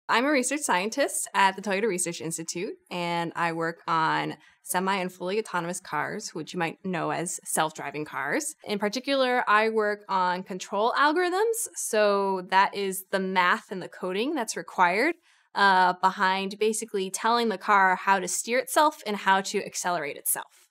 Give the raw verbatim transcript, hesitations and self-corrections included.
I'm a research scientist at the Toyota Research Institute, and I work on semi and fully autonomous cars, which you might know as self-driving cars. In particular, I work on control algorithms. So that is the math and the coding that's required uh, behind basically telling the car how to steer itself and how to accelerate itself.